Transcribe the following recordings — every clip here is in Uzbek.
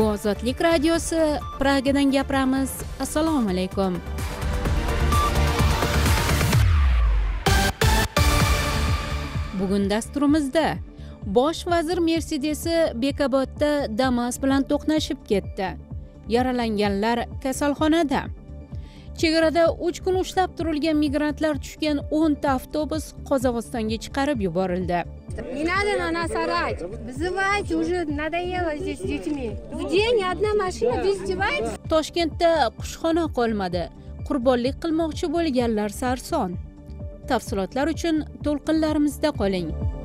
Bu Ozodlik radiosi, Pragadan gapiramiz. Assalomu alaykum. Bugun dasturimizda Bosh vazir Mercedes'i Bekobodda Damas bilan to'qnashib ketdi. Yaralanganlar kasalxonada. Chegarada 3 kun ushlab turilgan migrantlar tushgan 10 ta avtobus Qozog'istonga chiqarib yuborildi. Не надо на нас орать. Вызывайте, уже надоело здесь с детьми. В день одна машина, вы издеваетесь? Toshkentda qushxona qolmadi. Qurbonlik qilmoqchi bo'lganlar sarson. Tafsilotlar uchun to'lqinlarimizda qoling.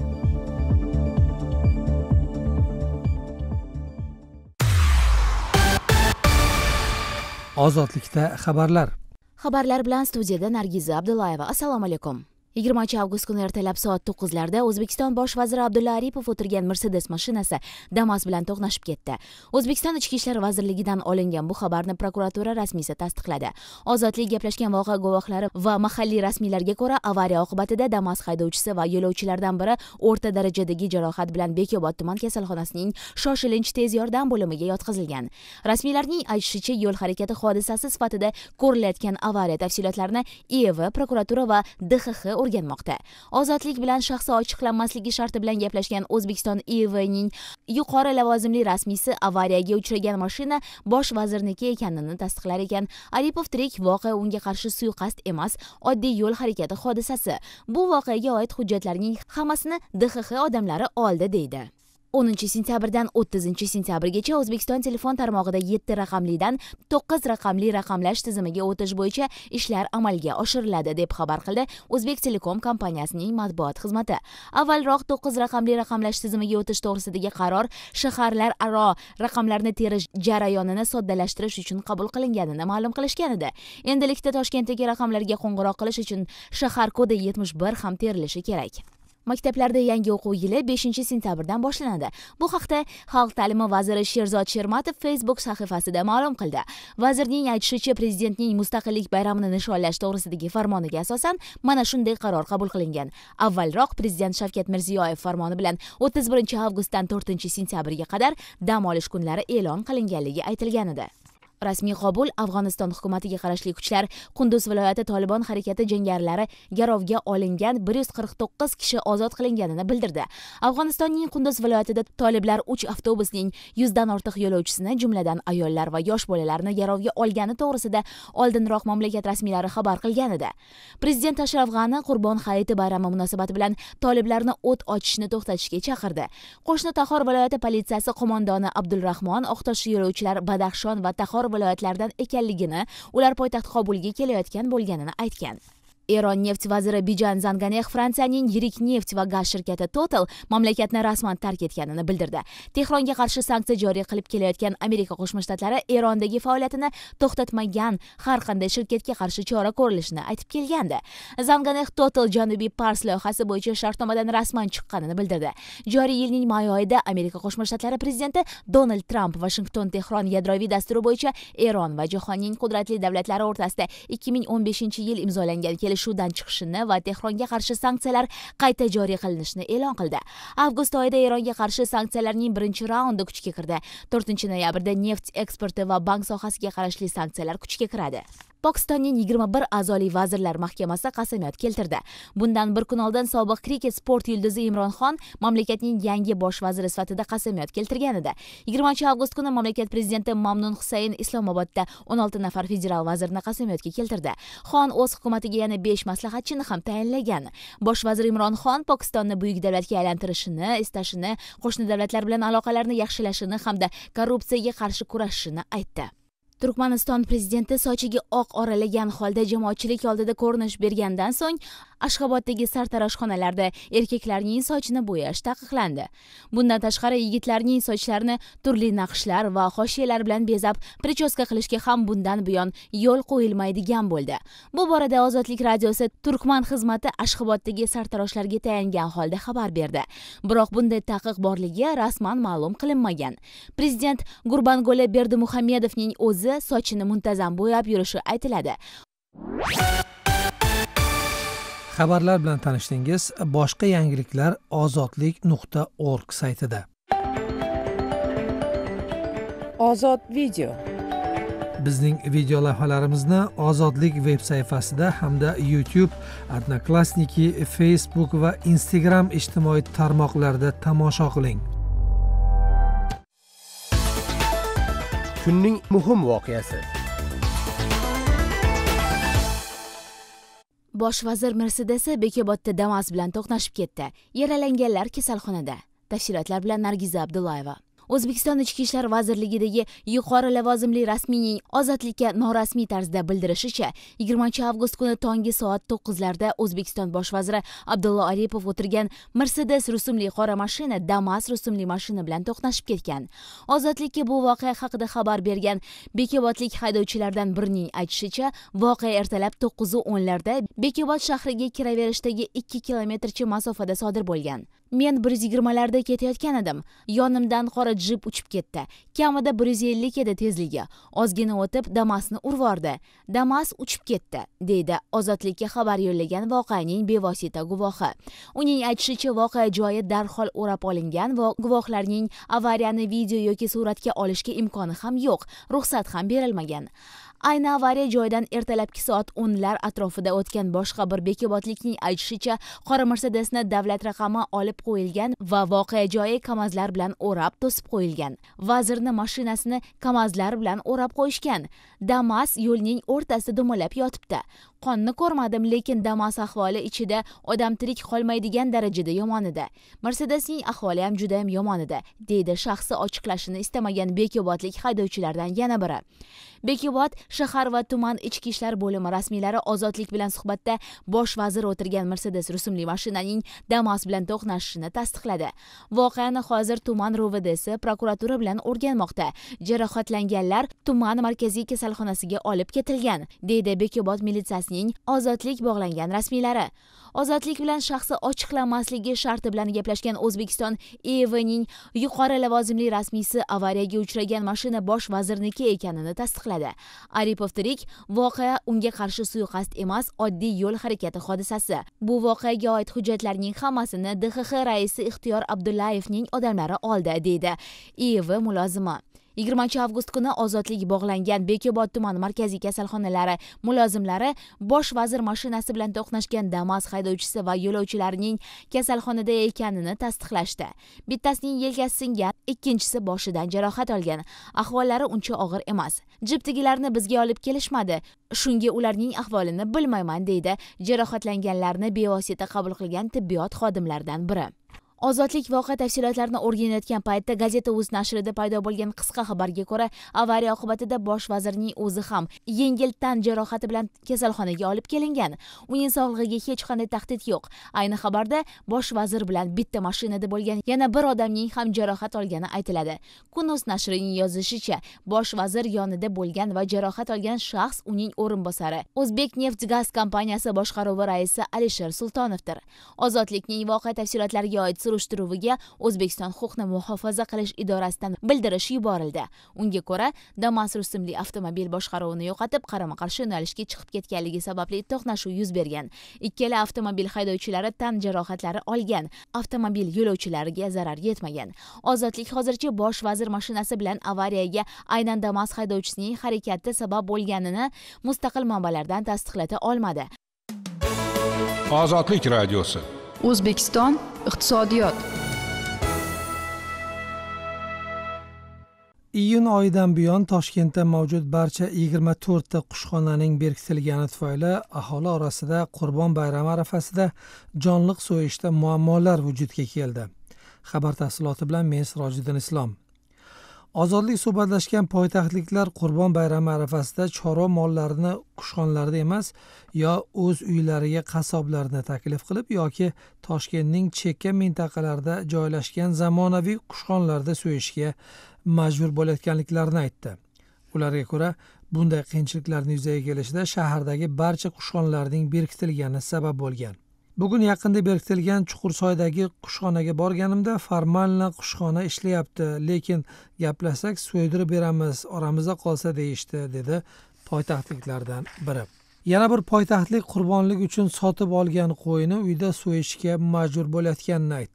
Ozodlikda xabarlar. Xabarlar bilan studiyada Nargiza Abdullayeva. Assalomu alaykum. 20 avgust kuni ertalab soat 9larda O'zbekiston bosh vaziri Abdulla Aripov o'tirgan Mercedes mashinasi Damas bilan to'qnashib ketdi. O'zbekiston Ichki ishlar vazirligidan olingan bu xabarni prokuratura rasmiysi tasdiqladi. Ozodlik gaplashgan voqea guvohlari va mahalliy rasmiylarga ko'ra, avariya oqibatida Damas haydovchisi va yo'lovchilardan biri o'rta darajadagi jarohat bilan Bekobod tuman kasalxonasining shoshilinch tez yordam bo'limiga yotqizilgan. Rasmiylarning aytishicha, yo'l harakati hodisasi sifatida ko'rilayotgan avariya tafsilotlarini IIV, prokuratura va DXX o'rganmoqda. Ozodlik bilan shaxsi ochiqlanmasligi sharti bilan gaplashgan O'zbekiston IIVning yuqori lavozimli rasmiysi avariyaga uchragan mashina bosh vazirniki ekanini tasdiqlar ekan. Aripov tirik, voqea unga qarshi suiqasd emas, oddiy yo'l harakati hodisasi. Bu voqeaga oid hujjatlarning hammasini DXX odamlari oldi deydi. 10 sentyabrdan 30 sentyabrgacha O'zbekiston telefon tarmog'ida 7 raqamlidan 9 raqamli raqamlash tizimiga o'tish bo'yicha ishlar amalga oshiriladi deb xabar qildi O'zbek Telekom kompaniyasining matbuot xizmati. Avvalroq 9 raqamli raqamlash tizimiga o'tish to'g'risidagi qaror shaharlararo raqamlarni terish jarayonini soddalashtirish uchun qabul qilinganini ma'lum qilishgan edi. Endilikda Toshkentdagi raqamlarga qo'ng'iroq qilish uchun shahar kodi 71 ham terilishi kerak. Maktablarda yangi o'quv yili 5-sentyabrdan boshlanadi. Bu haqda Xalq ta'limi vaziri Sherzod Shermatov Facebook sahifasida ma'lum qildi. Vazirning aytishicha, prezidentning Mustaqillik bayramini nishonlash to'g'risidagi farmoniga asosan mana shunday qaror qabul qilingan. Avvalroq prezident Shavkat Mirziyoyev farmoni bilan 31 avgustdan 4-sentyabrga qadar dam olish kunlari e'lon qilinganligi aytilgan edi. Rasmiy qabul Afg'oniston hukumatiga qarashli kuchlar Qunduz viloyati Tolibon harakati jangarilari garovga olingan 149 kishi ozod qilinganini bildirdi. Afg'onistonning Qunduz viloyatida toliblar 3 avtobusning 100 dan ortiq yo'lovchisini, jumladan ayollar va yosh bolalarni garovga olgani to'g'risida oldinroq mamlakat rasmiylari xabar qilgan edi. Prezident Ashraf G'ani Qurbon hayiti bayrami munosabati bilan toliblarni o't ochishni to'xtatishga chaqirdi. Qo'shni Taxor viloyati politsiyasi qo'mondoni Abdulrahmon Oqtosh yo'lovchilar Badaxshon va Taxor viloyatlardan ekanligini, ular poytaxt Qobulga kelayotgan bo'lganini aytgan. Eron neft vaziri Bijan Zanganeh Fransiyaning yirik neft va gaz shirkati Total mamlakatni rasman tark etganini bildirdi. Tehronga qarshi sanksiya joriy qilib kelayotgan Amerika Qo'shma Shtatlari Erondagi faoliyatini to'xtatmagan har qanday shirkatga qarshi chora ko'rilishini aytib kelgandi. Zanganeh Total Janubiy Pars loyihasi bo'yicha shartnomadan rasman chiqqanini bildirdi. Joriy yilning may oyida Amerika Qo'shma Shtatlari prezidenti Donald Trump Washington-Tehron yadroviy dasturi bo'yicha Eron va jahonning qudratli davlatlari o'rtasida 2015-yil imzolangan shuvdan chiqishini va Tehronga qarshi sanksiyalar qayta joriy qilinishini e'lon qildi. Avgust oyida Eronga qarshi sanksiyalarning birinchi raundi kuchga kirdi. 4-noyabrda neft eksporti va bank sohasiga qarashli sanksiyalar kuchga kiradi. Pokistonning 21 a'zoli vazirlar mahkamasi qasamyod keltirdi. Bundan bir kun oldin sobiq kriket sport yulduzi Imron Xon mamlakatning yangi bosh vaziri sifatida qasamyod keltirgan edi. 20 avgust kuni mamlakat prezidenti Mamnun Husayn Islomobodda 16 nafar federal vazirni qasamyodga keltirdi. Xon o'z hukumatiga yana 5 maslahatchini ham tayinlagan. Bosh vazir Imron Xon Pokistonni buyuk davlatga aylantirishini istashini, qo'shni davlatlar bilan aloqalarni yaxshilashini hamda korrupsiyaga qarshi kurashishini aytdi. Turkmaniston prezidenti sochiga oq oralagan holda jamoatchilik oldida ko'rinish bergandan so'ng Ashxoboddagi sartaroshxonalarda erkaklarning sochini bo'yash taqiqlandi. Bundan tashqari yigitlarning sochlarini turli naqshlar va hoshiyalar bilan bezab prichoska qilishga ham bundan buyon yo'l qo'yilmaydigan bo'ldi. Bu borada Ozodlik radiosi Turkman xizmati Ashxoboddagi sartaroshlarga tayangan holda xabar berdi. Biroq bunday taqiq borligi rasman ma'lum qilinmagan. Prezident Gurbanguli Berdimuhamedovning o'zi sochini muntazam bo'yab yurishi aytiladi. Xabarlar bilan tanishdingiz. Boshqa yangiliklar ozodlik.org saytida. Ozod video. Bizning video lavhalarimizni Ozodlik veb sayfasida hamda YouTube, Odnoklassniki, Facebook va Instagram ijtimoiy tarmoqlarida tomosha qiling. Kunning muhim voqeasi. Bosh vazir Mercedes'i Bekobodda Damas bilan to'qnashib ketdi. Yaralanganlar kasalxonada. Tafsilotlar bilan Nargiza Abdullayeva. O'zbekiston Ichki ishlar vazirligidagi yuqori lavozimli rasmiyning Ozodlikka norasmiy tarzda bildirishicha, 20-avgust kuni tongi soat 9larda O'zbekiston bosh vaziri Abdulla Aripov o'tirgan Mercedes rusumli qora mashina Damas rusumli mashina bilan to'qnashib ketgan. Ozodlikka bu voqea haqida xabar bergan bekobodlik haydovchilardan birining aytishicha, voqea ertalab 9:10larda Bekobod shahriga kiraverishdagi 2 kilometrcha masofada sodir bo'lgan. Men 120larda ketayotgan edim. Yonimdan qora jip uchib ketdi. Kamida 150 edi tezligi. Ozgina o'tib Damasni urvordi. Damas uchib ketdi, deydi Ozodlikka xabar yo'llagan voqeaning bevosita guvohi. Uning aytishicha, voqea joyi darhol o'rab olingan va guvohlarning avariyani video yoki suratga olishga imkoni ham yo'q, ruxsat ham berilmagan. Ayni avariya joyidan ertalabki soat 10lar atrofida o'tgan boshqa bir bekobodlikning aytishicha, qora Mercedesni davlat raqami olib qo'yilgan va voqea joyi kamazlar bilan o'rab to'sib qo'yilgan. Vazirni mashinasini kamazlar bilan o'rab qo'yishgan. Damas yo'lning o'rtasida dumalab yotibdi. Qonni ko'rmadim, lekin Damas ahvoli ichida odam tirik qolmaydigan darajada yomon edi. Mercedesning ahvoli ham juda ham yomon edi, deydi shaxsi ochiqlashini istamagan bekobodlik haydovchilardan yana biri. Bekobod shahar va tuman ichki ishlar bo'limi rasmiylari Ozodlik bilan suhbatda bosh vazir o'tirgan Mercedes rusumli mashinaning Damas bilan to'qnashishini tasdiqladi. Voqeani hozir tuman ROVDsi prokuratura bilan o'rganmoqda. Jarohatlanganlar tuman markaziy kasalxonasiga olib ketilgan, deydi Bekobod militsiyasining Ozodlik bog'langan rasmiylari. Ozodlik bilan shaxsi ochiqlanmasligi sharti bilan gaplashgan O'zbekiston EVning yuqori lavozimli rasmiysi avariyaga uchragan mashina bosh vazirniki ekanini tasdiqladi. Aripov tirik, voqea unga qarshi suiqasd emas, oddiy yo'l harakati hodisasi. Bu voqeaga oid hujjatlarning hammasini DXX raisi Ixtiyor Abdullayevning odamlari oldi, deydi EV mulozimi. 20-avgust kuni Ozodlik bog'langan Bekobod tuman markaziy kasalxonalari mulozimlari bosh vazir mashinasi bilan to'qnashgan Damas haydovchisi va yo'lovchilarining kasalxonada ekanini tasdiqlashdi. Bittasining yelkasi singan, ikkinchisi boshidan jarohat olgan. Ahvollari uncha og'ir emas. Jiptigilarni bizga olib kelishmadi. Shunga ularning ahvolini bilmayman, deydi jarohatlanganlarni bevosita qabul qilgan tibbiyot xodimlaridan biri. Ozodlik voqea tafsilotlarini o'rganayotgan paytda Gazeta.uz nashrida paydo bo'lgan qisqa xabarga ko'ra, avariya oqibatida bosh vazirning o'zi ham yengil tan jarohati bilan kasalxonaga olib kelingan. Uning sog'lig'iga hech qanday tahdid yo'q. Ayni xabarda bosh vazir bilan bitta mashinada bo'lgan yana bir odamning ham jarohat olgani aytiladi. Kun.uz nashrining yozishicha, bosh vazir yonida bo'lgan va jarohat olgan shaxs uning o'rinbosari, O'zbekneftgaz kompaniyasi boshqaruvi raisi Alisher Sultonovdir. Ozodlikning voqea tafsilotlariga oid surishtiruviga O'zbekiston huquqni muhofaza qilish idorasidan bildirish yuborildi. Unga ko'ra, Damas rusumli avtomobil boshqaruvini yo'qotib, qarama-qarshi yo'nalishga chiqib ketganligi sababli to'qnashuv yuz bergan. Ikkala avtomobil haydovchilari tan jarohatlari olgan. Avtomobil yo'lovchilariga zarar yetmagan. Ozodlik hozircha bosh vazir mashinasi bilan avariyaga aynan Damas haydovchisining harakati sabab bo'lganini mustaqil manbalardan tasdiqlata olmadi. Ozodlik radiosi. O'zbekiston iqtisodiyot. Iyun oyidan buyon Toshkentda mavjud barcha 24 ta qushxonaning berkitilgani tufayli aholi orasida Qurbon bayrami arafasida jonliq so'yishda muammolar vujudga keldi. Xabar tafsiloti bilan men Sirojiddin Islom. Ozodlik suhbatlashgan poytaxtliklar Qurbon bayrami arafasida chorva mollarini qushxonalarda emas, yo o'z uylariga qassoblarni taklif qilib yoki Toshkentning chekka mintaqalarida joylashgan zamonaviy qushxonalarda so'yishga majbur bo'layotganliklarini aytdi. Ularga ko'ra, bunday qiyinchiliklarning yuzaga kelishida shahardagi barcha qushxonalarning berkitilgani sabab bo'lgan. Bugun yaqinda berkitilgan Chuqursoydagi qushxonaga borganimda formalna qushxona ishlayapti, lekin gaplasak so'ydirib beramiz, oramizda qolsa deyishdi, dedi poytaxtliklardan biri. Yana bir poytaxtlik qurbonlik uchun sotib olgan qo'yini uyda so'yishga majbur bo'layotganini aytdi.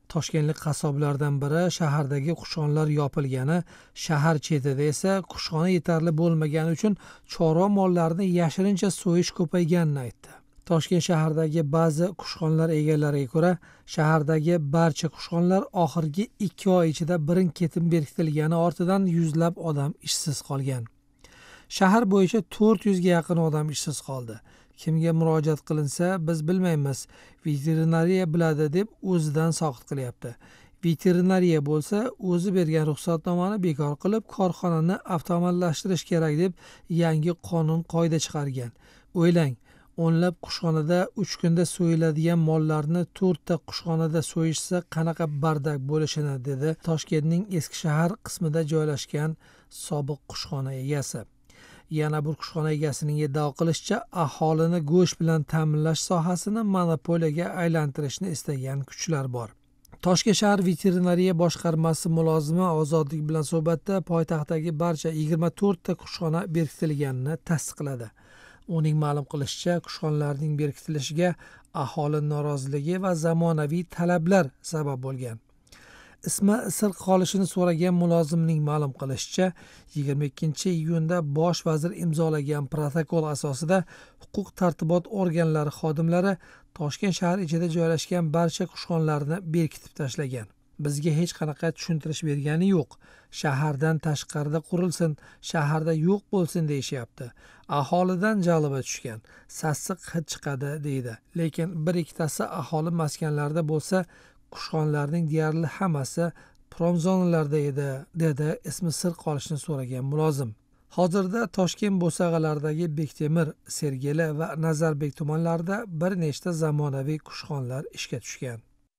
Toshkentlik qassoblardan biri shahardagi qushxonalar yopilgani, shahar chetida esa qushxona yetarli bo'lmagani uchun chorva mollarini yashirincha so'yish ko'payganini aytdi. Toshkent shahardagi ba'zi qushxonalar egalariga ko'ra, shahardagi barcha qushxonalar oxirgi 2 oy ichida birin-ketin berkitilgani ortidan yuzlab odam ishsiz qolgan. Shahar bo'yicha 400 ga yaqin odam ishsiz qoldi. Kimga murojaat qilinsa, biz bilmaymiz, veterinariya biladi deb o'zidan soqit qilyapti. Veterinariya bo'lsa, o'zi bergan ruxsatnomani bekor qilib, korxonani avtomatlashtirish kerak deb yangi qonun qoida chiqargan. O'ylang, o'nlab qushxonada 3 kunda so'yiladigan mollarni 4 ta qushxonada so'yishsa qanaqa bardak bo'lishini, dedi Toshkentning eski shahar qismida joylashgan sobiq qushxona egasi. Yana bir qushxona egasining iddao qilishicha, aholini go'sht bilan ta'minlash sohasini monopoliyaga aylantirishni istagan kuchlar bor. Toshkent shahar veterinariya boshqarmasi mulozimi Ozodlik bilan suhbatda poytaxtdagi barcha 24 ta qushxona berkitilganini tasdiqladi. Uning ma'lum qilishicha, qushxonalarning berkitilishiga aholi noroziligi va zamonaviy talablar sabab bo'lgan. Ismi sir qolishini so'ragan mulozimning ma'lum qilishicha, 22-iyunda bosh vazir imzolagan protokol asosida huquq-tartibot organlari xodimlari Toshkent shahar ichida joylashgan barcha qushxonalarni berkitib tashlagan. Bizga hech qanaqa tushuntirish bergani yo'q. Shahardan tashqarida qurilsin, shaharda yo'q bo'lsin deyishyapti. Aholidan jaliba tushgan, sassiq hid chiqadi deydi. Lekin bir ikkitasi aholi maskanlarida bo'lsa, qushxonalarning deyarli hammasi promzonalarda edi, dedi ismi sir qolishini so'ragan mulozim. Hozirda Toshkent bo'sag'alaridagi Bektemir, Sergeli va Nazarbek tumanlarida bir nechta zamonaviy qushxonalar ishga tushgan.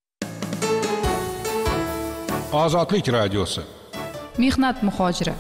Ozodlik radiosi. Mehnat muhojiri.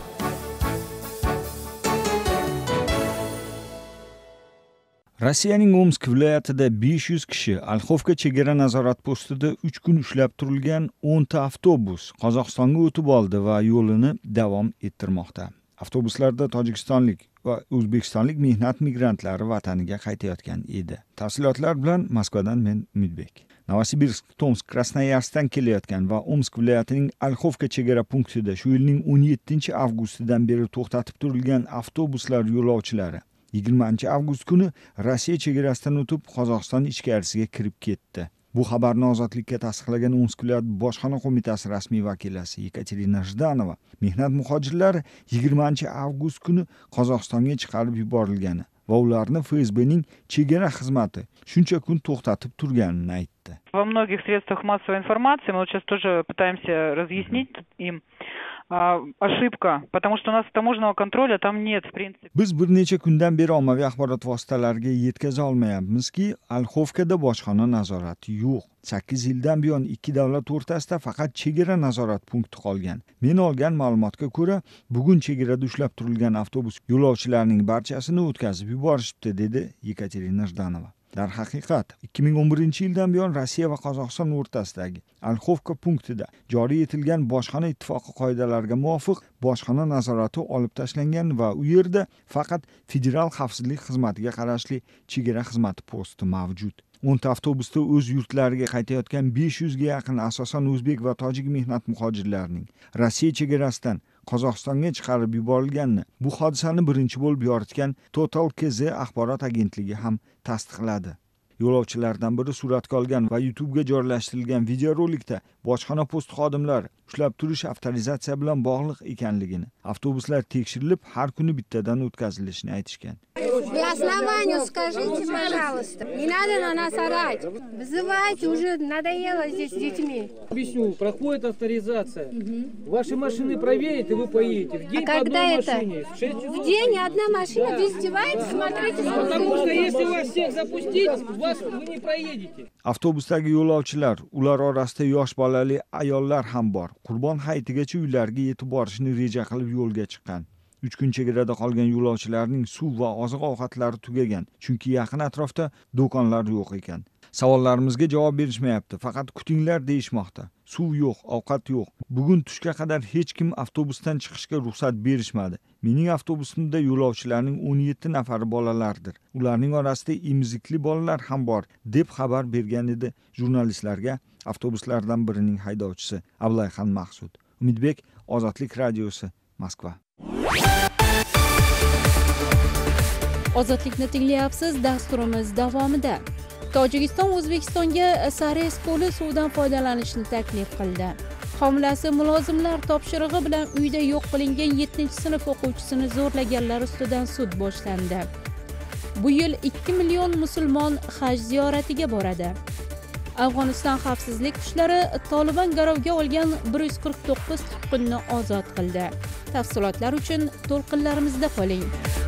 Rossiyaning Omsk viloyatida 500 kishi Alxovka chegara nazorat postida 3 kun ushlab turilgan 10 ta avtobus Qozog'istonga o'tib oldi va yo'lini davom ettirmoqda. Avtobuslarda tojikistonlik va o'zbekistonlik mehnat migrantlari vataniga qaytayotgan edi. Tafsilotlar bilan Moskvadan men Umidbek. Novosibirsk, Tomsk, Krasnoyarskdan kelayotgan va Omsk viloyatining Alxovka chegara punktida shu yilning 17-avgustidan beri to'xtatib turilgan avtobuslar yo'lovchilari 20-avgust kuni Rossiya chegarasidan o'tib Qozog'iston ichkarisiga kirib ketdi. Bu xabarni Ozodlikka tasdiqlagan Omsk viloyat bojxona qo'mitasi rasmiy vakilasi Yekaterina Zhdanova mehnat muhojirlari 20-avgust kuni Qozog'istonga chiqarib yuborilgani va ularni FSBning chegara xizmati shuncha kun to'xtatib turganini aytdi. Во многих средствах массовой информации мы сейчас тоже пытаемся разъяснить им ошибка, потому что у нас таможенного контроля там нет, в принципе. Biz bir necha kundan beri ommaviy axborot vositalariga yetkaza olmayapmizki, Alxovkada bojxona nazorati yo'q. 8 yildan buyon ikki davlat o'rtasida faqat chegara nazorat punkti qolgan. Men olgan ma'lumotga ko'ra, bugun chegarada ushlab turilgan avtobus yo'lovchilarining barchasini o'tkazib yuborishibdi, dedi Yekaterina Zhdanova. Darhaqiqat, 2011-yildan buyon Rossiya va Qozog'iston o'rtasidagi Alxovka punktida joriy etilgan bojxona ittifoqi qoidalariga muvofiq bojxona nazorati olib tashlangan va u yerda faqat Federal xavfsizlik xizmatiga qarashli chegara xizmati posti mavjud. 10 ta avtobusda o'z yurtlariga qaytayotgan 500 ga yaqin asosan o'zbek va tojik mehnat muhojirlarining Rossiya chegarasidan Qozog'istonga chiqarib yuborilganini bu hodisani birinchi bo'lib yoritgan Total KZ axborot agentligi ham tasdiqladi. Yo'lovchilardan biri suratga olgan va YouTube'ga joylashtirilgan videorolikda bojxona post xodimlari ushlab turish avtorizatsiya bilan bog'liq ekanligini, avtobuslar tekshirilib har kuni bittadan o'tkazilishini aytishgan. По основанию скажите, пожалуйста. Не надо на нас орать. Вызывайте, уже надоело здесь с детьми. Объясню, проходит авторизация. Ваши машины проверят, и вы поедете. В день А когда одной это? машине. В 6 часов. В день одна машина, вы издеваетесь, смотрите, сколько Потому что людей. если вас всех запустить, вы не проедете. Avtobusdagi yo'lovchilar, ular orasida yosh bolali ayollar ham bor. Qurbon hayitigacha uylariga yetib borishni reja qilib yo'lga chiqqan. 3 kun chegarada qolgan yo'lovchilarning suv va oziq-ovqatlari tugagan, chunki yaqin atrofda do'konlar yo'q ekan. Savollarimizga javob berishmayapti, faqat kutinglar deyishmoqda. Suv yo'q, ovqat yo'q. Bugun tushga qadar hech kim avtobusdan chiqishga ruxsat berishmadi. Mening avtobusimda yo'lovchilarning 17 nafari bolalardir. Ularning orasida emizikli bolalar ham bor, deb xabar bergan edi jurnalistlarga avtobuslardan birining haydovchisi Ablayxon Maqsud. Umidbek, Ozodlik radiosi, Moskva. Ozodlikni tinglayapsiz. Dasturimiz davomida Tojikiston O'zbekistonga Sares ko'li suvidan foydalanishni taklif qildi. Homilasi mulozimlar topshirig'i bilan uyda yo'q qilingan 7-sinf o'quvchisini zo'rlaganlar ustidan sud boshlandi. Bu yil 2 million musulmon haj ziyoratiga boradi. Afg'oniston xavfsizlik kuchlari Taliban garovga olgan 149 tutqunni ozod qildi. Tafsilotlar uchun to'lqinlarimizda qoling.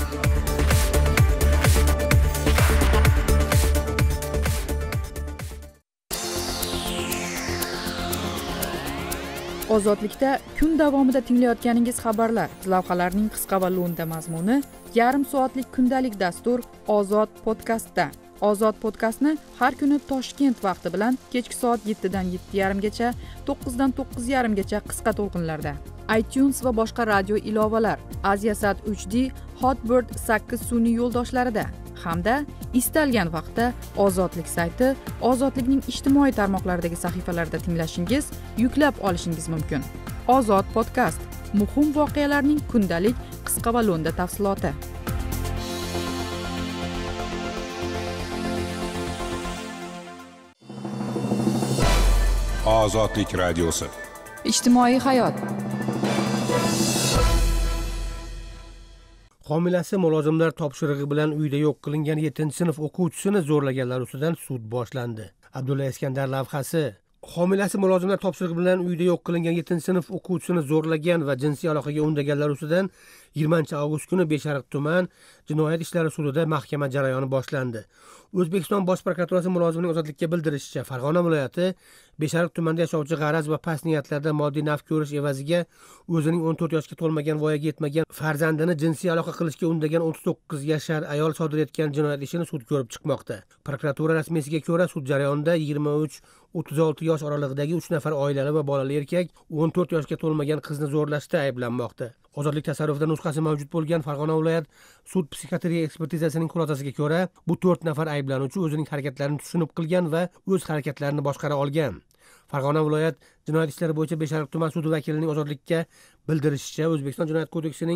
Ozodlikda kun davomida tinglayotganingiz xabarlar, lavhalarning qisqa va lo'nda mazmuni, yarim soatlik kundalik dastur Ozod podkastda. Ozod podkastni har kuni Toshkent vaqti bilan kechki soat 7 dan 7:30 gacha, 9 dan 9:30 gacha qisqa to'lqinlarda. iTunes va boshqa radio ilovalar, Aziasat 3D, Hotbird 8 sun'iy yo'ldoshlarida hamda istalgan vaqtda Ozodlik sayti, Ozodlikning ijtimoiy tarmoqlaridagi sahifalarida tinglashingiz, yuklab olishingiz mumkin. Ozod podkast, muhim voqealarning kundalik qisqa va lo'nda tafsiloti. Ozodlik radiosi. Ijtimoiy hayot. Homilasi mulozimlar topshirig'i bilan uyda yo'q qilingan 7-sinf o'quvchisini zo'rlaganlar ustidan sud boshlandi. Abdulla Iskandar lavhasi. Homilasi mulozimlar topshirig'i bilan uyda yo'q qilingan 7-sinf o'quvchisini zo'rlagan va jinsiy aloqaga undaganlar ustidan 20-avgust kuni Beshariq tuman jinoyat ishlari sudida mahkama jarayoni boshlandi. O'zbekiston Bosh prokuraturasi mulozimining ozodlikka bildirishicha, Farg'ona viloyati Beshariq tumanida yashovchi g'araz va past niyatlarda moddiy naf ko'rish evaziga o'zining 14 yoshga to'lmagan voyaga yetmagan farzandini jinsiy aloqa qilishga undagan 39 yashar ayol sodir etgan jinoyat ishini sud ko'rib chiqmoqda. Prokuratura rasmiysiga ko'ra, sud jarayonida 23-36 yosh oralig'idagi 3 nafar oilali va bolali erkak 14 yoshga to'lmagan qizni zo'rlashda ayblanmoqda. Ozodlik tasarrufida nusxasi mavjud bo'lgan Farg'ona viloyat sud psixiatriya ekspertizasining xulosasiga ko'ra, bu 4 nafar ayblanuvchi o'zining harakatlarini tushunib qilgan va o'z harakatlarini boshqara olgan. Farg'ona viloyat jinoyat ishlari bo'yicha Beshariq tuman sudi vakilining ozodlikka bildirishicha, O'zbekiston Jinoyat kodeksining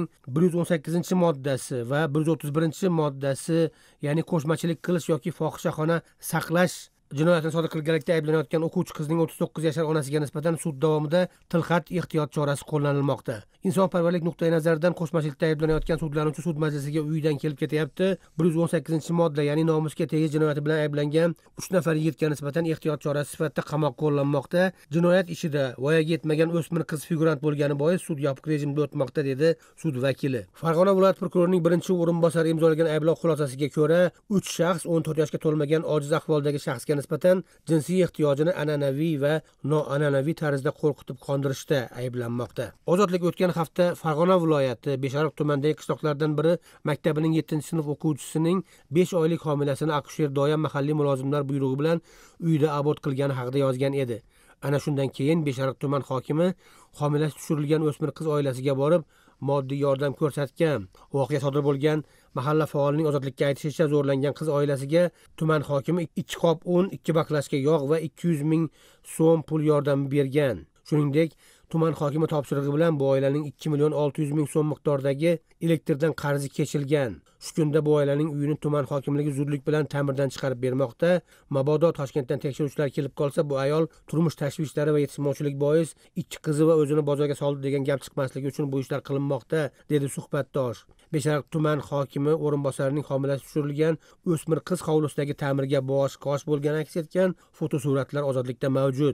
118-moddasi va 131-moddasi, ya'ni qo'shmachilik qilish yoki fohishaxona saqlash jinoyatini sodir qilganlikda ayblanayotgan o'quvchi qizning 39 yashar onasiga nisbatan sud davomida tilxat ehtiyot chorasi qo'llanilmoqda. Insonparvarlik nuqtai nazaridan qo'shmachilikda ayblanayotgan sudlanuvchi sud majlisiga uyidan kelib ketyapti. 118-modda, ya'ni nomusga tegish jinoyati bilan ayblangan 3 nafar yigitga nisbatan ehtiyot chorasi sifatida qamoqqa qo'llanmoqda. Jinoyat ishida voyaga yetmagan o'smir qiz figurant bo'lgani bois sud yopiq rejimda o'tmoqda, dedi sud vakili. Farg'ona viloyat prokurorining birinchi o'rinbosari imzolagan ayblov xulosasiga ko'ra, 3 shaxs 14 yoshga to'lmagan ojiz ahvoldagi shaxsga nisbatan jinsiy ehtiyojini an'anaviy va noan'anaviy tarzda qo'rqitib qondirishda ayblanmoqda. Ozodlik o'tgan hafta Farg'ona viloyati Beshariq tumanidagi qishloqlardan biri maktabining 7-sinf o'quvchisining 5 oylik homilasini akusher doya mahalliy mulozimlar buyrug'i bilan uyda abort qilgani haqida yozgan edi. Ana shundan keyin Beshariq tuman hokimi homilasi tushirilgan o'smir qiz oilasiga borib moddiy yordam ko'rsatgan. Voqea sodir bo'lgan mahalla faolining ozodlikka aytishicha, zo'rlangan qiz oilasiga tuman hokimi 2 qop un, 2 baklashka yog' va 200 ming so'm pul yordami bergan. Shuningdek, tuman hokimi topshirig'i bilan bu oilaning 2 million 600 ming so'm miqdoridagi elektrdan qarzi kechilgan. Shu kunda bu oilaning uyini tuman hokimligi zudlik bilan ta'mirdan chiqarib bermoqda. Mabodo Toshkentdan tekshiruvchilar kelib qolsa, bu ayol turmush tashvishlari va yetishmovchilik bois 2 qizi va o'zini bozorga soldi degan gap chiqmasligi uchun bu ishlar qilinmoqda, dedi suhbatdosh. Beshariq tuman hokimi o'rinbosarining homilasi tushirilgan o'smir qiz hovlisidagi ta'mirga bosh-qosh bo'lgani aks etgan fotosuratlar ozodlikda mavjud.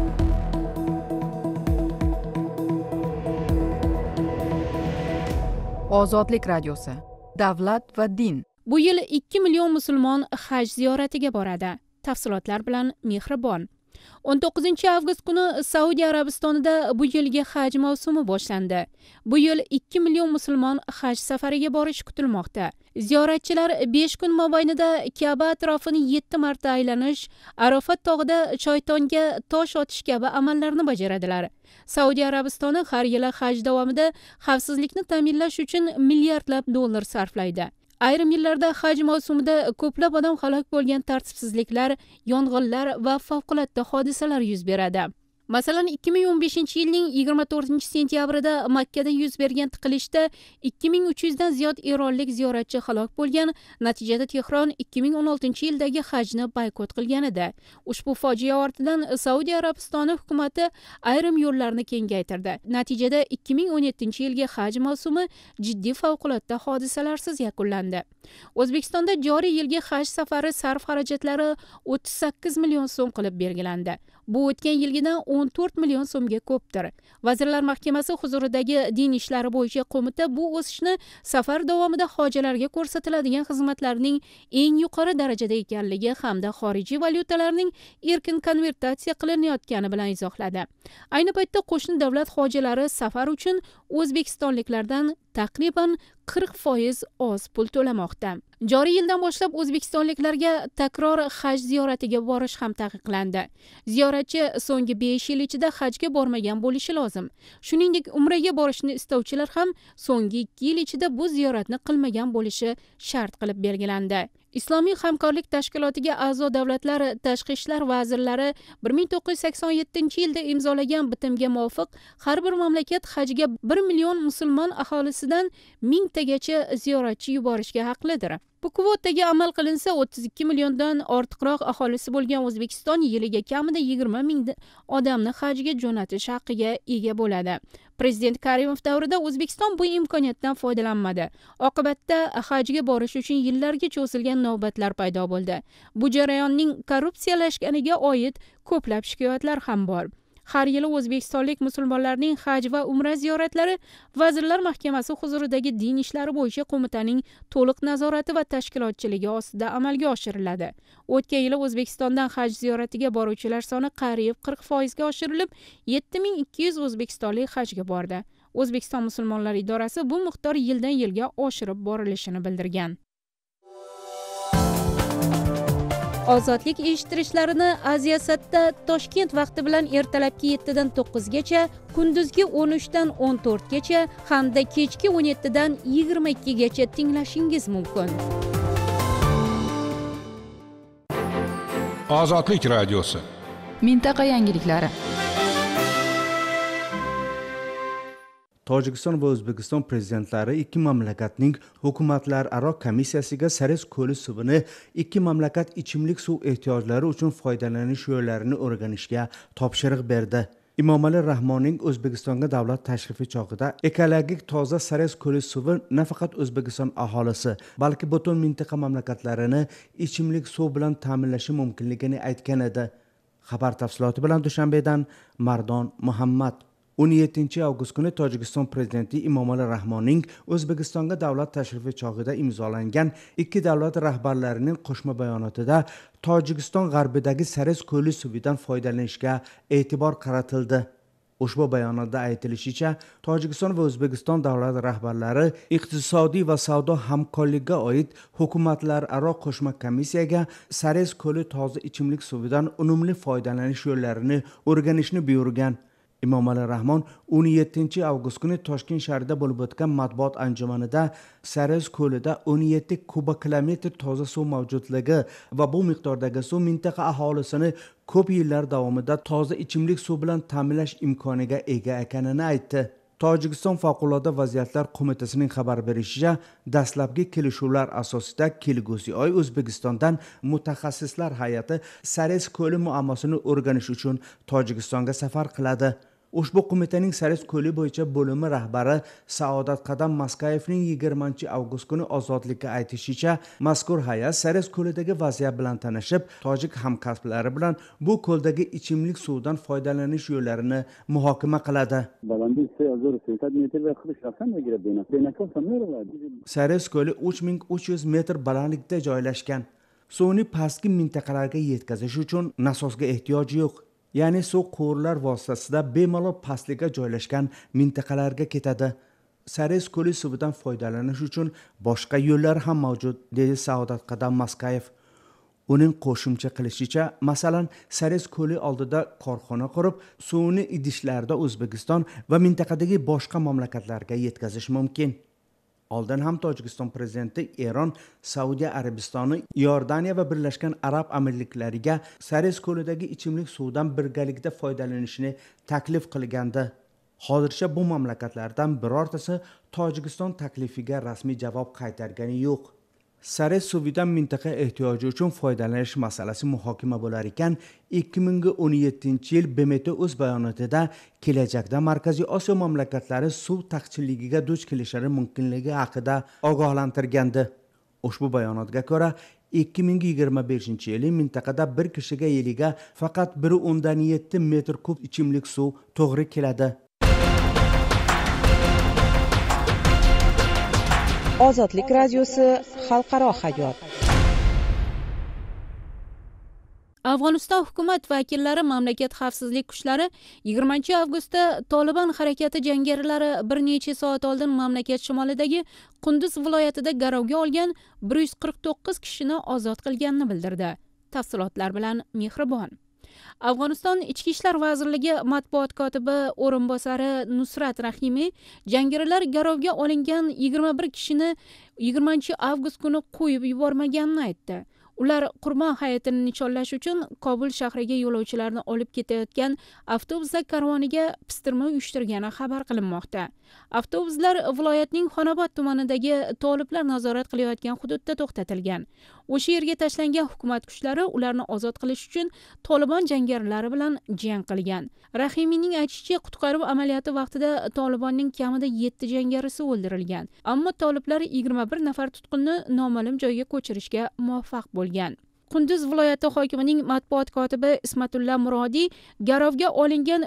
Ozodlik radiosi. Davlat va din. Bu yil 2 million musulmon haj ziyoratiga boradi. Tafsilotlar bilan Mehribon. 19-avgust kuni Saudiya Arabistonida bu yilgi haj mavsumi boshlandi. Bu yil 2 million musulmon haj safariga borishi kutilmoqda. Ziyoratchilar 5 kun mobaynida Ka'ba atrofini 7 marta aylanish, Arafat tog'ida shaytonga tosh otish kabi amallarni bajaradilar. Saudiya Arabistoni har yili haj davomida xavfsizlikni ta'minlash uchun milliardlab dollar sarflaydi. Ayrim yillarda haj mavsumida ko'plab odam halok bo'lgan tartibsizliklar, yong'inlar va favqulodda hodisalar yuz beradi. Masalan, 2015-yilning 24-sentyabrida Makkada yuz bergan tiqilishda 2300 dan ziyod eronlik ziyoratchi halok bo'lgan. Natijada Tehron 2016-yildagi hajni boykot qilgan edi. Ushbu fojia ortidan Saudiya Arabistoni hukumati ayrim yo'llarni kengaytirdi. Natijada 2017-yilgi haj mavsumi jiddiy favqulodda hodisalarsiz yakunlandi. O'zbekistonda joriy yilgi haj safari sarf xarajatlari 38 million so'm qilib belgilandi. Bu o'tgan yilgidan 14 million so'mga ko'pdir. Vazirlar Mahkamasi huzuridagi din ishlari bo'yicha qo'mita bu o'sishni safar davomida hojilarga ko'rsatiladigan xizmatlarning eng yuqori darajada ekanligi hamda xorijiy valyutalarning erkin konvertatsiya qilinayotgani bilan izohladi. Ayni paytda qo'shni davlat hojilari safar uchun o'zbekistonliklardan taqriban 40% oz pul to'lamoqda. Joriy yildan boshlab o'zbekistonliklarga takror haj ziyoratiga borish ham taqiqlandi. Ziyoratchi so'nggi 5 yil ichida hajga bormagan bo'lishi lozim. Shuningdek, umraga borishni istovchilar ham so'nggi 2 yil ichida bu ziyoratni qilmagan bo'lishi shart qilib belgilandi. Islomiy hamkorlik tashkilotiga a'zo davlatlar tashqi ishlar vazirlari 1987-yilda imzolagan bitimga muvofiq har bir mamlakat hajga 1 million musulmon aholisidan 1000 tagacha ziyoratchi yuborishga haqlidir. Bu kvotaga amal qilinsa 32 milliondan ortiqroq aholisi bo'lgan O'zbekiston yiliga kamida 20 ming odamni hajga jo'natish haqqiga ega bo'ladi. Prezident Karimov davrida O'zbekiston bu imkoniyatdan foydalanmadi. Oqibatda hajga borish uchun yillarga cho'zilgan navbatlar paydo bo'ldi. Bu jarayonning korrupsiyalashganiga oid ko'plab shikoyatlar ham bor. Har yili o'zbekistonlik musulmonlarning haj va umra ziyoratlari Vazirlar Mahkamasi huzuridagi din ishlari bo'yicha qo'mitaning to'liq nazorati va tashkilotchiligi ostida amalga oshiriladi. O'tgan yili O'zbekistondan haj ziyoratiga boruvchilar soni qariyb 40% ga oshirilib, 7200 o'zbekistonlik hajga bordi. O'zbekiston musulmonlar idorasi bu miqdor yildan yilga oshirib borilishini bildirgan. Ozodlik eshittirishlarini Aziyasatda Toshkent vaqti bilan ertalabki 7 dan 9 gacha, kunduzgi 13 dan 14 gacha hamda kechki 17 dan 22 gacha tinglashingiz mumkin. Ozodlik radiosi. Mintaqa yangiliklari. Tojikiston va O'zbekiston prezidentlari ikki mamlakatning hukumatlararo komissiyasiga Sares ko'li suvini ikki mamlakat ichimlik suv ehtiyojlari uchun foydalanish yo'llarini o'rganishga topshiriq berdi. Emomali Rahmonning O'zbekistonga davlat tashrifi chog'ida ekologik toza Sares ko'li suvi nafaqat O'zbekiston aholisi, balki butun mintaqa mamlakatlarini ichimlik suv bilan ta'minlashi mumkinligini aytgan edi. Xabar tafsiloti bilan Dushanbedan Mardon Muhammad. 17 avgust kuni Tojikiston prezidenti Emomali Rahmonning O'zbekistonga davlat tashrifi chog'ida imzolangan ikki davlat rahbarlarining qo'shma bayonotida Tojikiston g'arbidagi Sares ko'li suvidan foydalanishga e'tibor qaratildi. Ushbu bayonotda aytilishicha, Tojikiston va O'zbekiston davlat rahbarlari iqtisodiy va savdo hamkorligiga oid hukumatlararo qo'shma komissiyaga Sares ko'li toza ichimlik suvidan unumli foydalanish yo'llarini o'rganishni buyurgan. Emomali Rahmon 17 avgust kuni Toshkent shahrida bo'lib o'tgan matbuot anjumanida Sares ko'lida 17 kubokilometr toza suv mavjudligi va bu miqdordagi suv mintaqa aholisini ko'p yillar davomida toza ichimlik suv bilan ta'minlash imkoniga ega ekanini aytdi. Tojikiston favqulodda vaziyatlar qo'mitasining xabar berishicha, dastlabki kelishuvlar asosida kelgusi oy O'zbekistondan mutaxassislar hay'ati Sares ko'li muammosini o'rganish uchun Tojikistonga safar qiladi. Ushbu qo'mitaning Sares ko'li bo'yicha bo'limi rahbari Saodat Qadam Maskayevning 20 avgust kuni Ozodlikka aytishicha, mazkur hay'at Sares ko'lidagi vaziyat bilan tanishib, tojik hamkasblari bilan bu ko'ldagi ichimlik suvidan foydalanish yo'llarini muhokama qiladi. Sares ko'li 3300 metr balandlikda joylashgan. Suvni pastki mintaqalarga yetkazish uchun nasosga ehtiyoj yo'q. Ya'ni suv quvurlar vositasida bemalol pastlikka joylashgan mintaqalarga ketadi. Sares ko'li suvidan foydalanish uchun boshqa yo'llar ham mavjud, dedi Saodat Qadam Maskayev. Uning qo'shimcha qilishicha, masalan, Sares ko'li oldida korxona qurib, suvni idishlarda O'zbekiston va mintaqadagi boshqa mamlakatlarga yetkazish mumkin. Oldin ham Tojikiston prezidenti Eron, Saudiya Arabistoni, Iordaniya va Birlashgan Arab Amirliklariga Sares ko'lidagi ichimlik suvdan birgalikda foydalanishni taklif qilgandi. Hozircha bu mamlakatlardan birortasi Tojikiston taklifiga rasmiy javob qaytargani yo'q. Sares suvidan mintaqa ehtiyoji uchun foydalanish masalasi muhokama bo'lar ekan, 2017-yil BMT o'z bayonotida kelajakda Markaziy Osiyo mamlakatlari suv taqchilligiga duch kelishlari mumkinligi haqida ogohlantirgandi. Ushbu bayonotga ko'ra, 2025-yil mintaqada bir kishiga yiliga faqat 1.7 metr kub ichimlik suv to'g'ri keladi. Ozodlik radiosi xalqaro hayot. Afg'oniston hukumat vakillari mamlakat xavfsizlik kuchlari 20-avgustda Taliban harakati jangarilari bir necha soat oldin mamlakat shimolidagi Qunduz viloyatida garovga olgan 149 kishini ozod qilganini bildirdi. Tafsilotlar bilan Mehribon. Afg'oniston Ichki ishlar vazirligi matbuot kotibi o'rinbosari Nusrat Rahimiy jangarilar garovga olingan 21 kishini 20-avgust kuni qo'yib yubormaganini aytdi. Ular Qurbon hayitini nishonlash uchun Kobul shahriga yo'lovchilarni olib ketayotgan avtobuslar karvoniga pistirma uyushtirgani xabar qilinmoqda. Avtobuslar viloyatning Xonobod tumanidagi toliblar nazorat qilayotgan hududda to'xtatilgan. O'sha yerga tashlangan hukumat kuchlari ularni ozod qilish uchun Taliban jangarilari bilan jang qilgan. Rahimiyning aytishicha, qutqaruv amaliyoti vaqtida Talibanning kamida 7 jangarisi o'ldirilgan. Ammo toliblar 21 nafar tutqunni noma'lum joyga ko'chirishga muvaffaq bo'lgan. Qunduz viloyati hokimining matbuot kotibi Ismatulla Murodiy garovga olingan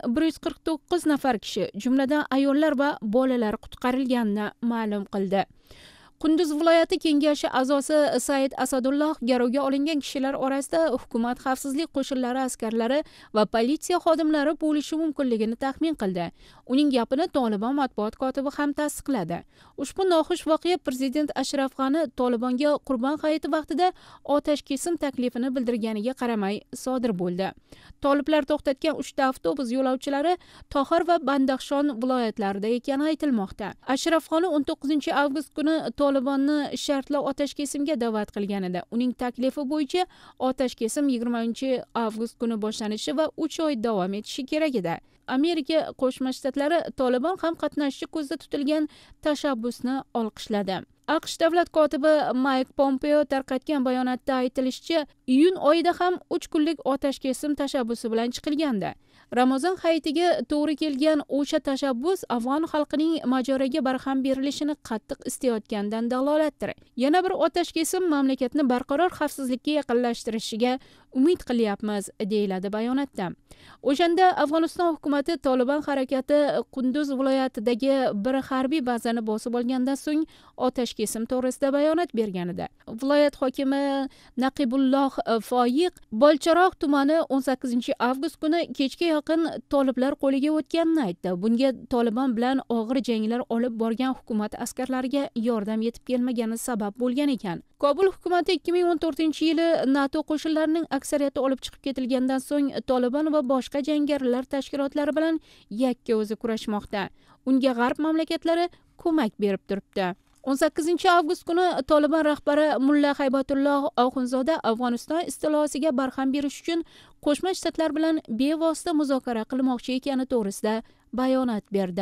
149 nafar kishi, jumladan ayollar va bolalar qutqarilganini ma'lum qildi. Qunduz viloyati kengashi a'zosi Said Asadulloh garovga olingan kishilar orasida hukumat xavfsizlik qo'shinlari askarlari va politsiya xodimlari bo'lishi mumkinligini taxmin qildi. Uning gapini Taliban matbuot kotibi ham tasdiqladi. Ushbu noxush voqea prezident Ashraf G'ani Talibanga Qurbon hayiti vaqtida otash kesim taklifini bildirganiga qaramay sodir bo'ldi. Toliblar to'xtatgan 3 avtobus yo'lovchilari Tohir va Bandaxshon viloyatlarida ekani aytilmoqda. Ashraf G'ani 19-avgust kuni Tolibonni shartli otash kesimga da'vat qilgan edi. Uning taklifi bo'yicha otash kesim 20-avgust kuni boshlanishi va 3 oy davom etishi kerak edi. Amerika Qo'shma Shtatlari Taliban ham qatnashishi ko'zda tutilgan tashabbusni olqishladi. AQSh davlat kotibi Mike Pompeo tarqatgan bayonotda aytilishicha, iyun oyida ham 3 kunlik otash kesim tashabbusi bilan chiqilgandi. Ramazon hayitiga to'g'ri kelgan o'sha tashabbus afg'on xalqining mojaroga barham berilishini qattiq istayotganidan dalolatdir. Yana bir otash kesim mamlakatni barqaror xavfsizlikka yaqinlashtirishiga umid qilyapmiz, deyiladi bayonotda. O'shanda Afg'oniston hukumati Taliban harakati Qunduz viloyatidagi bir harbiy bazani bosib olgandan so'ng otash kesim to'g'risida bayonot bergan edi. Viloyat hokimi Naqibulloh Foyiq Bolcharoq tumani 18-avgust kuni kechga yaqin toliblar qo'liga o'tganini aytdi. Bunga Taliban bilan og'ir janglar olib borgan hukumat askarlariga yordam yetib kelmagani sabab bo'lgan ekan. Kobul hukumati 2014-yili NATO qo'shinlarining aksariyati olib chiqib ketilgandan so'ng Taliban va boshqa jangarilar tashkilotlari bilan yakka o'zi kurashmoqda. Unga g'arb mamlakatlari ko'mak berib turibdi. 18-avgust kuni Taliban rahbari Mulla Haybatulloh Oxunzoda Afg'oniston istilosiga barham berish uchun Qo'shma Shtatlar bilan bevosita muzokara qilmoqchi ekani to'g'risida bayonot berdi.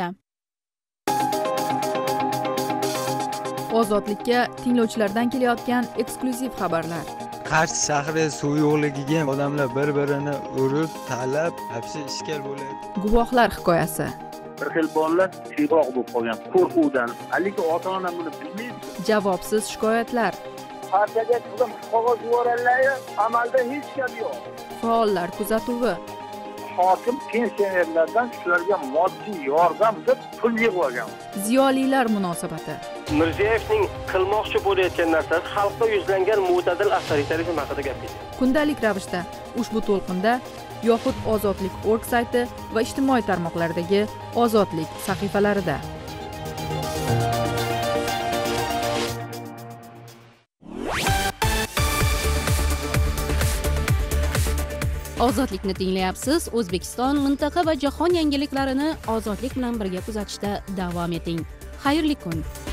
Ozodlikka tinglovchilardan kelayotgan eksklyuziv xabarlar. Qarshi shahri suv yo'qligiga odamlar bir-birini urib, talab, hapsi ishkal bo'lyapti. Guvohlar hikoyasi. Bir xil bolalar tiyroq bo'lib qolgan qo'rquvdan. Haligi ota-ona buni bilmaydi. Javobsiz shikoyatlar. Partiyaga chiqdim, qog'oz yuborganlar, amalda hech gap yo'q. Faollar kuzatuvi. Hokim pensionerlardan shularga moddiy yordam deb pul yig'ib olgan. Ziyolilar munosabati. Mirziyoyevning qilmoqchi bo'layotgan narsasi xalqqa yuzlangan mo'tadil avtoritarizm haqida gap ketdi. Kundalik ravishda ushbu to'lqinda yoxud ozodlik.org sayti va ijtimoiy tarmoqlardagi ozodlik sahifalarida. Ozodlikni tinglayapsiz. O'zbekiston, mintaqa va jahon yangiliklarini ozodlik bilan birga kuzatishda davom eting. Xayrli kun.